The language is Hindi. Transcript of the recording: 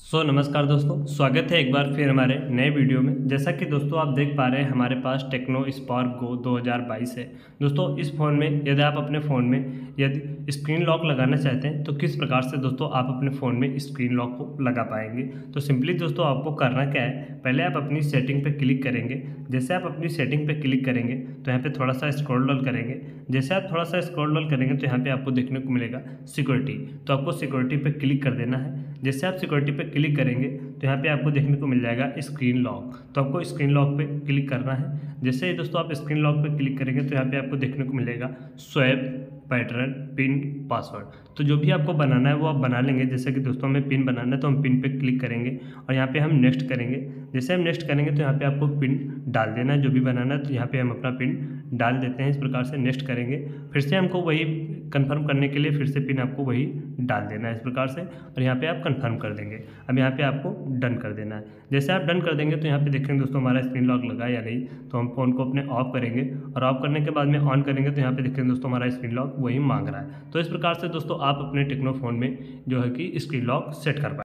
नमस्कार दोस्तों, स्वागत है एक बार फिर हमारे नए वीडियो में। जैसा कि दोस्तों आप देख पा रहे हैं, हमारे पास टेक्नो स्पार्क गो 2022 है। दोस्तों इस फ़ोन में यदि आप अपने फ़ोन में यदि स्क्रीन लॉक लगाना चाहते हैं तो किस प्रकार से दोस्तों आप अपने फ़ोन में स्क्रीन लॉक को लगा पाएंगे। तो सिंपली दोस्तों आपको करना क्या है, पहले आप अपनी सेटिंग पर क्लिक करेंगे। जैसे आप अपनी सेटिंग पर क्लिक करेंगे तो यहाँ पर थोड़ा सा स्क्रॉल डाउन करेंगे। जैसे आप थोड़ा सा स्क्रॉल डाउन करेंगे तो यहाँ पर आपको देखने को मिलेगा सिक्योरिटी। तो आपको सिक्योरिटी पर क्लिक कर देना है। जैसे आप सिक्योरिटी पर क्लिक करेंगे तो यहाँ पे आपको देखने को मिल जाएगा स्क्रीन लॉक। तो आपको स्क्रीन लॉक पे क्लिक करना है। जैसे ही दोस्तों आप स्क्रीन लॉक पे क्लिक करेंगे तो यहाँ पे आपको देखने को मिलेगा स्वैप पैटर्न पिन पासवर्ड। तो जो भी आपको बनाना है वो आप बना लेंगे। जैसे कि दोस्तों हमें पिन बनाना है तो हम पिन पे क्लिक करेंगे और यहाँ पे हम नेक्स्ट करेंगे। जैसे हम नेक्स्ट करेंगे तो यहाँ पे आपको पिन डाल देना है, जो भी बनाना है। तो यहाँ पे हम अपना पिन डाल देते हैं। इस प्रकार से नेक्स्ट करेंगे, फिर से हमको वही कंफर्म करने के लिए फिर से पिन आपको वही डाल देना है इस प्रकार से, और यहाँ पे आप कंफर्म कर देंगे। अब यहाँ पे आपको डन कर देना है। जैसे आप डन कर देंगे तो यहाँ पे देखेंगे दोस्तों हमारा स्क्रीन लॉक लगा या नहीं। तो हम फ़ोन को अपने ऑफ करेंगे और ऑफ करने के बाद में ऑन करेंगे तो यहाँ पे देखेंगे दोस्तों हमारा स्क्रीन लॉक वही मांग रहा है। तो इस प्रकार से दोस्तों आप अपने टेक्नो फ़ोन में जो है कि स्क्रीन लॉक सेट कर पाएंगे।